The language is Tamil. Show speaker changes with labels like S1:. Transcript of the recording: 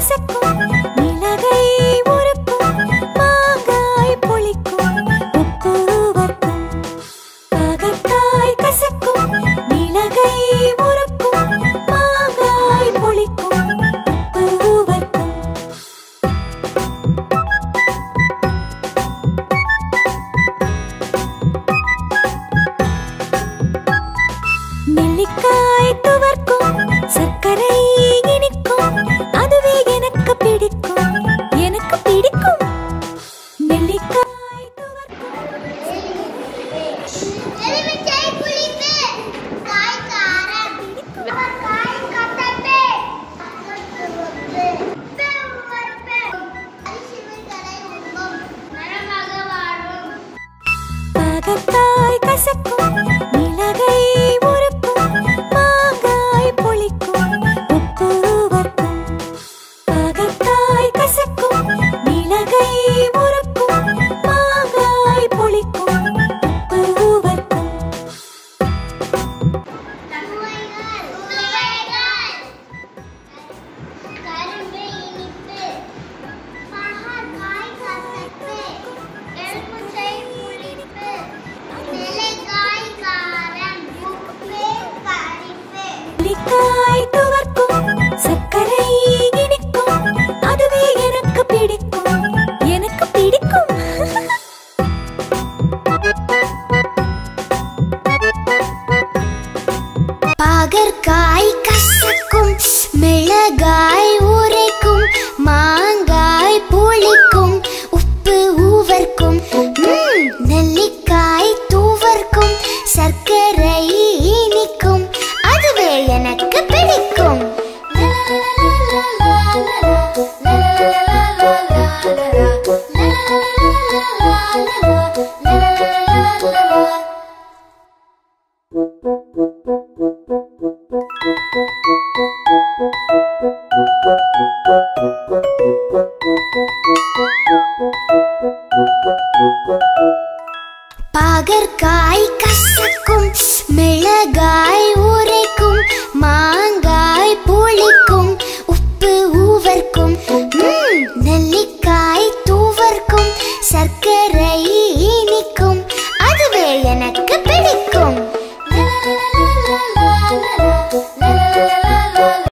S1: கசக்கும் மிளகை உருக்கும் மாங்காய் புளிக்கும் உப்பு உவர்க்கும் பாகற்காய் கசக்கும் மிளகை உருக்கும் மாங்காய் புளிக்கும் உப்பு உவர்க்கும் நெல்லிக்காய் துவர்க்கும் சர்க்கரை இனிக்கும் அதுவே எனக்கு பிடிக்கும் எனக்கு பிடிக்கும் நெல்லிக்காய் துவர்க்கும்
S2: எலுமிச்சை புளிப்பு காய் காரம் காய் கசப்பு அரிசிகளை உண்ணும் நலமாக வாழும்
S1: பாகற்காய் கசக்கும் மிளகை உருக்கும் மாங்காய் புளிக்கும் உப்பு உவர்க்கும் பாகற்காய் கசக்கும் மிளகை உருக்கும் மாங்காய் புளிக்கும் உப்பு உவர்க்கும்
S2: கரும்பு இனிப்பு பாகற்காய் கசப்பு எலுமிச்சை புளிப்பு நெல்லிக்காய் காரம் உப்பு கரிப்பு
S1: நெல்லிக்காய் துவர்க்கும் சர்க்கரை இனிக்கும் அதுவே எனக்கு பிடிக்கும் எனக்கு பிடிக்கும்
S2: பாகற்காய் கசக்கும் மிளகாய் உரைக்கும் மாங்காய் புளிக்கும் உப்பு ஊவர்க்கும் நெல்லிக்காய் தூவர்க்கும் சர்க்கரை இனிக்கும் அதுவே எனக்கு பிடிக்கும் பாகற்காய் கசக்கும் மிளகாய் உரைக்கும் மாங்காய் புளிக்கும் உப்பு ஊவர்க்கும்